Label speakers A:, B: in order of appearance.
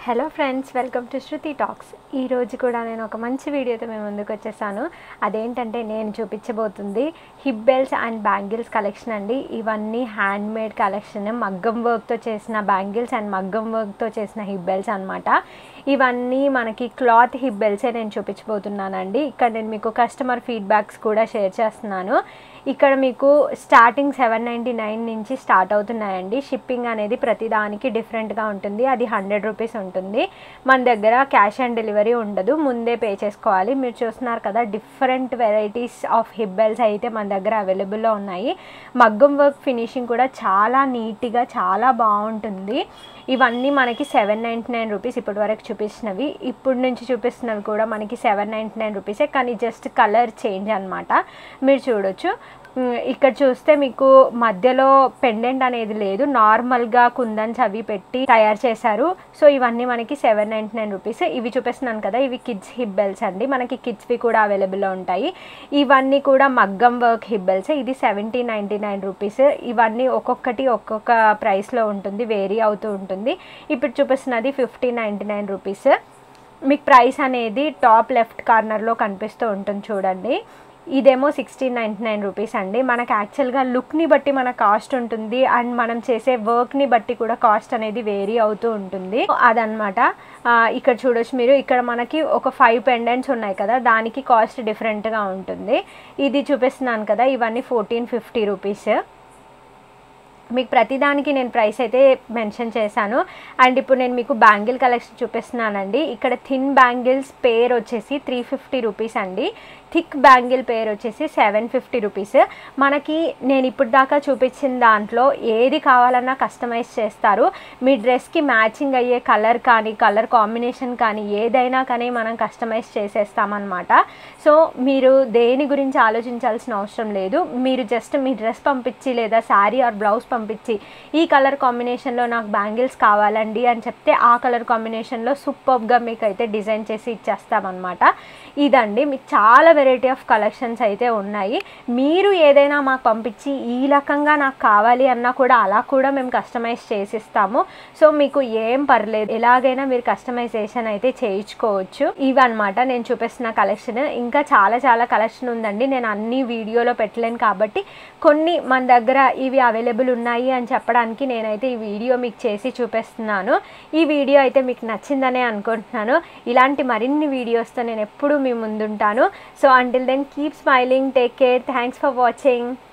A: Hello friends, welcome to Shruti talks. ఈరోజు కూడా నేను ఒక మంచి వీడియోతో మేము ముందుకు వచ్చేసాను. అదేంటంటే నేను చూపించబోతుంది hip belts and bangles collection అండి. ఇవన్నీ హ్యాండ్ మేడ్ కలెక్షన్, మగ్గం వర్క్తో చేసిన బ్యాంగిల్స్ అండ్ మగ్గం వర్క్తో చేసిన హిప్ బెల్ట్స్ అనమాట. ఇవన్నీ మనకి క్లాత్ హిప్ బెల్ట్సే నేను చూపించబోతున్నానండి. ఇక్కడ నేను మీకు కస్టమర్ ఫీడ్బ్యాక్స్ కూడా షేర్ చేస్తున్నాను. ఇక్కడ మీకు స్టార్టింగ్ 799 నుంచి స్టార్ట్ అవుతున్నాయండి. షిప్పింగ్ అనేది ప్రతిదానికి డిఫరెంట్గా ఉంటుంది. అది 100 రూపీస్ ఉంటుంది. మన దగ్గర క్యాష్ ఆన్ డెలివరీ ఉండదు, ముందే పే చేసుకోవాలి. మీరు చూస్తున్నారు కదా, different varieties of hip belts అయితే మన దగ్గర అవైలబుల్లో ఉన్నాయి. మగ్గం వర్క్ ఫినిషింగ్ కూడా చాలా నీట్గా చాలా బాగుంటుంది. ఇవన్నీ మనకి 799 రూపీస్ ఇప్పటి వరకు చూపించినవి. ఇప్పుడు నుంచి చూపిస్తున్నవి కూడా మనకి 799 రూపీసే, కానీ జస్ట్ కలర్ చేంజ్ అనమాట. మీరు చూడొచ్చు, ఇక్కడ చూస్తే మీకు మధ్యలో పెండెంట్ అనేది లేదు, నార్మల్గా కుందన్స్ అవి పెట్టి తయారు చేశారు. సో ఇవన్నీ మనకి 799 రూపీస్. ఇవి చూపిస్తున్నాను కదా, ఇవి కిడ్స్ హిప్ బెల్ట్స్ అండి. మనకి కిడ్స్వి కూడా అవైలబుల్లో ఉంటాయి. ఇవన్నీ కూడా మగ్గం వర్క్ హిప్ బెల్ట్స్. ఇది 1799 రూపీస్. ఇవన్నీ ఒక్కొక్కటి ఒక్కొక్క ప్రైస్లో ఉంటుంది, వేరీ అవుతూ ఉంటుంది. ఇప్పుడు చూపిస్తున్నది 1599 రూపీస్. మీకు ప్రైస్ అనేది టాప్ లెఫ్ట్ కార్నర్లో కనిపిస్తూ ఉంటుంది చూడండి. ఇదేమో 1699 రూపీస్ అండి. మనకు యాక్చువల్గా లుక్ని బట్టి మన కాస్ట్ ఉంటుంది, అండ్ మనం చేసే వర్క్ని బట్టి కూడా కాస్ట్ అనేది వేరీ అవుతూ ఉంటుంది. అదనమాట. ఇక్కడ చూడొచ్చు మీరు, ఇక్కడ మనకి ఒక 5 పెండెంట్స్ ఉన్నాయి కదా, దానికి కాస్ట్ డిఫరెంట్గా ఉంటుంది. ఇది చూపిస్తున్నాను కదా, ఇవన్నీ 1450 రూపీస్. మీకు ప్రతిదానికి నేను ప్రైస్ అయితే మెన్షన్ చేశాను. అండ్ ఇప్పుడు నేను మీకు బ్యాంగిల్ కలెక్షన్ చూపిస్తున్నానండి. ఇక్కడ థిన్ బ్యాంగిల్స్ పేర్ వచ్చేసి 350 రూపీస్ అండి. థిక్ బ్యాంగిల్ పేర్ వచ్చేసి 750 రూపీస్. మనకి నేను ఇప్పుడు దాకా చూపించిన దాంట్లో ఏది కావాలన్నా కస్టమైజ్ చేస్తారు. మీ డ్రెస్కి మ్యాచింగ్ అయ్యే కలర్ కానీ కలర్ కాంబినేషన్ కానీ ఏదైనా కానీ మనం కస్టమైజ్ చేసేస్తామన్నమాట. సో మీరు దేని గురించి ఆలోచించాల్సిన అవసరం లేదు. మీరు జస్ట్ మీ డ్రెస్ పంపించి లేదా శారీ ఆర్ బ్లౌజ్ పంపించి ఈ కలర్ కాంబినేషన్లో నాకు బ్యాంగిల్స్ కావాలండి అని చెప్తే ఆ కలర్ కాంబినేషన్లో సూపర్గా మీకు అయితే డిజైన్ చేసి ఇచ్చేస్తామన్నమాట. ఇదండి, మీకు చాలా వెరైటీ ఆఫ్ కలెక్షన్స్ అయితే ఉన్నాయి. మీరు ఏదైనా మాకు పంపించి ఈ రకంగా నాకు కావాలి అన్నా కూడా అలా కూడా మేము కస్టమైజ్ చేసిస్తాము. సో మీకు ఏం పర్లేదు, ఎలాగైనా మీరు కస్టమైజేషన్ అయితే చేయించుకోవచ్చు. ఇవన్నమాట నేను చూపిస్తున్న కలెక్షన్. ఇంకా చాలా చాలా కలెక్షన్ ఉందండి, నేను అన్ని వీడియోలో పెట్టలేను కాబట్టి కొన్ని మన దగ్గర ఇవి అవైలబుల్ ఉన్నాయి అని చెప్పడానికి నేనైతే ఈ వీడియో మీకు చేసి చూపిస్తున్నాను. ఈ వీడియో అయితే మీకు నచ్చిందనే అనుకుంటున్నాను. ఇలాంటి మరిన్ని వీడియోస్తో నేను ఎప్పుడూ మీ ముందుంటాను. So until then, keep smiling, take care, thanks for watching.